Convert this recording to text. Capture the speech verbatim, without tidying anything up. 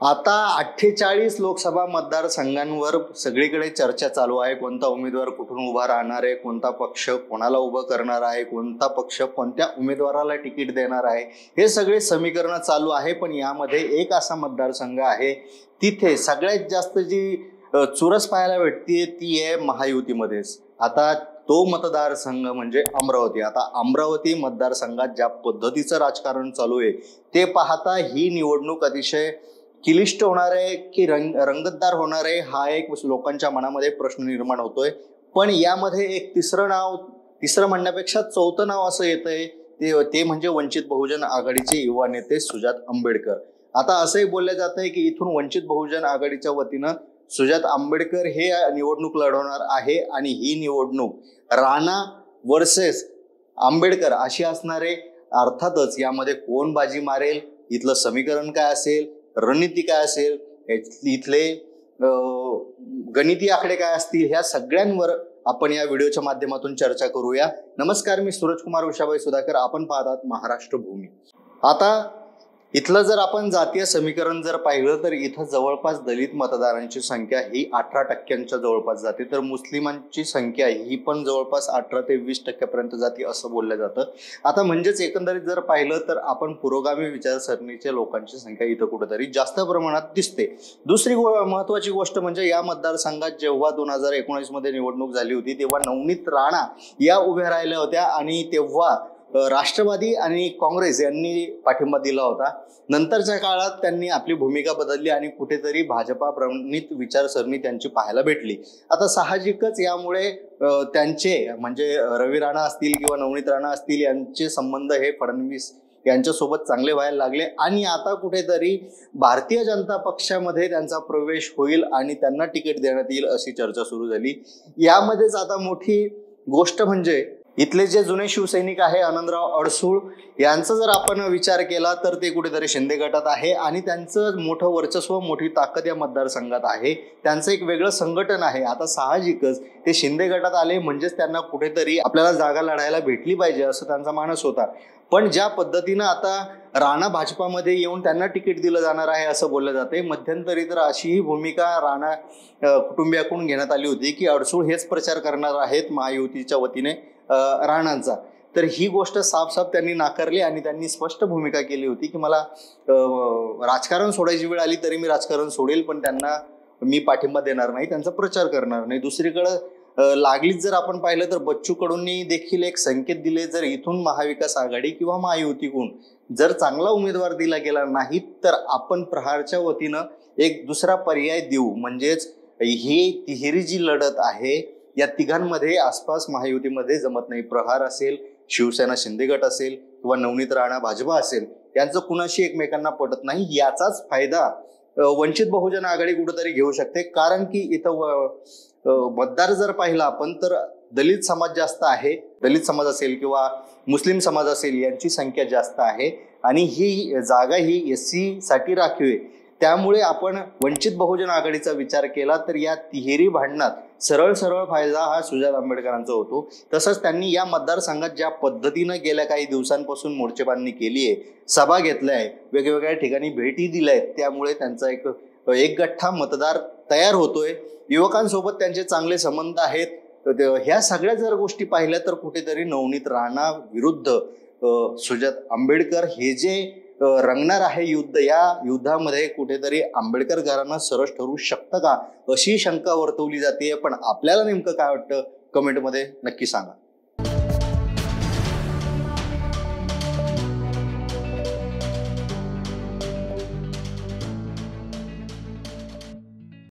आता अठ्ठेचाळीस लोकसभा मतदारसंघांवर सगळीकडे चर्चा चालू आहे। कोणता उमेदवार कुठून उभा राहणार आहे, कोणता पक्ष कोणाला उभं करणार आहे, कोणता पक्ष कोणत्या उमेदवाराला तिकीट देणार आहे, हे सगळे समीकरण चालू आहे। पण यामध्ये एक असा मतदारसंघ आहे तिथे सगळ्यात जास्त जी चुरस पाहायला भेटते ती आहे महायुतीमध्येच। आता तो मतदारसंघ म्हणजे अमरावती। आता अमरावती मतदारसंघात ज्या पद्धतीचं राजकारण चालू आहे ते पाहता ही निवडणूक अतिशय किलिष्ट होणार आहे की रंग रंगतदार होणार आहे हा एक लोकांच्या मनामध्ये प्रश्न निर्माण होतोय। पण यामध्ये एक तिसरं नाव, तिसरं म्हणण्यापेक्षा चौथं नाव असं येतंय ते ते म्हणजे वंचित बहुजन आघाडीचे युवा नेते सुजात आंबेडकर। आता असंही बोललं जात आहे की इथून वंचित बहुजन आघाडीच्या वतीनं सुजात आंबेडकर हे निवडणूक लढवणार आहे आणि ही निवडणूक राणा वर्सेस आंबेडकर अशी असणार आहे। अर्थातच यामध्ये कोण बाजी मारेल, इथलं समीकरण काय असेल, रणनीती काय असेल, इथले गणिती आकडे काय असतील, ह्या सगळ्यांवर आपण या व्हिडिओच्या माध्यमातून चर्चा करूया। नमस्कार, मी सूरज कुमार उषाबाई सुधाकर, आपण पाहतात महाराष्ट्र भूमी। आता इथलं जर आपण जातीय समीकरण जर पाहिलं तर इथं जवळपास दलित मतदारांची संख्या ही अठरा टक्क्यांच्या जवळपास जाते, तर मुस्लिमांची संख्या ही पण जवळपास अठरा ते वीस टक्क्यापर्यंत जाते असं बोललं जातं। आता म्हणजेच एकंदरीत जर पाहिलं तर आपण पुरोगामी विचारसरणीच्या लोकांची संख्या इथं कुठेतरी जास्त प्रमाणात दिसते। दुसरी महत्वाची गोष्ट म्हणजे या मतदारसंघात जेव्हा दोन हजार एकोणीस मध्ये निवडणूक झाली होती तेव्हा नवनीत राणा या उभ्या राहिल्या होत्या आणि तेव्हा राष्ट्रवादी आणि काँग्रेस यांनी पाठिंबा दिला होता। नंतरच्या काळात त्यांनी आपली भूमिका बदलली आणि कुठेतरी भाजपा प्रणित विचारसरणी त्यांची पाहायला भेटली। आता साहजिकच यामुळे त्यांचे म्हणजे रवी राणा असतील किंवा नवनीत राणा असतील यांचे संबंध हे फडणवीस यांच्यासोबत चांगले व्हायला लागले आणि आता कुठेतरी भारतीय जनता पक्षामध्ये त्यांचा प्रवेश होईल आणि त्यांना तिकीट देण्यात येईल अशी चर्चा सुरू झाली। यामध्येच आता मोठी गोष्ट म्हणजे इथले जे जुने शिवसैनिक आहे आनंदराव अडसूळ यांचा जर आपण विचार केला तर ते कुठेतरी शिंदे गटात आहे आणि त्यांचं मोठं वर्चस्व, मोठी ताकद या मतदारसंघात आहे। त्यांचं एक वेगळं संघटन आहे। आता साहजिकच ते शिंदे गटात आले म्हणजेच त्यांना कुठेतरी आपल्याला जागा लढायला भेटली पाहिजे असं त्यांचा मानस होता। पण ज्या पद्धतीनं आता राणा भाजपामध्ये येऊन त्यांना तिकीट दिलं जाणार आहे असं बोललं जाते, मध्यंतरी तर अशीही भूमिका राणा कुटुंबियाकडून घेण्यात आली होती की अडसूळ हेच प्रचार करणार आहेत महायुतीच्या वतीने राणांचा। तर ही गोष्ट साफ साफ त्यांनी नाकारली आणि त्यांनी स्पष्ट भूमिका केली होती की मला राजकारण सोडायची वेळ आली तरी मी राजकारण सोडेल, पण त्यांना मी पाठिंबा देणार नाही, त्यांचा प्रचार करणार नाही। दुसरीकडे लागलीच जर आपण पाहिलं तर बच्चू कडूंनी देखील एक संकेत दिले, जर इथून महाविकास आघाडी किंवा महायुतीकडून जर चांगला उमेदवार दिला गेला नाही तर आपण प्रहारच्या वतीनं एक दुसरा पर्याय देऊ। म्हणजेच ही तिहेरी जी लढत आहे या तिघांमध्ये आसपास महायुतीमध्ये जमत नाही। प्रहार असेल, शिवसेना शिंदे गट असेल किंवा नवनीत राणा भाजपा असेल, यांचं कुणाशी एकमेकांना पटत नाही। याचाच फायदा वंचित बहुजन आघाडी कुठेतरी घेऊ शकते, कारण की इथं मतदार जर पाहिला आपण तर दलित समाज जास्त आहे। दलित समाज असेल किंवा मुस्लिम समाज असेल यांची संख्या जास्त आहे आणि ही जागा ही एस सी साठी राखीव आहे। त्यामुळे आपण वंचित बहुजन आघाडीचा विचार केला तर या तिहेरी भांडणात सरळ सरळ फायदा हा सुजात आंबेडकरांचा होतो। तसंच त्यांनी या मतदारसंघात ज्या पद्धतीनं गेल्या काही दिवसांपासून मोर्चेबांधणी केली आहे, सभा घेतल्या आहे, वेगवेगळ्या ठिकाणी भेटी दिल्या आहेत, त्यामुळे त्यांचा एक एक गठ्ठा मतदार तयार होतोय। युवकांसोबत त्यांचे चांगले संबंध आहेत। ह्या सगळ्या जर गोष्टी पाहिल्या तर कुठेतरी नवनीत राणा विरुद्ध सुजात आंबेडकर हे जे रंगणार आहे युद्ध, या युद्धामध्ये कुठेतरी आंबेडकर घराणं सरस ठरू शकतं का अशी शंका वर्तवली जाते। पण आपल्याला नेमकं काय वाटतं कमेंटमध्ये नक्की सांगा।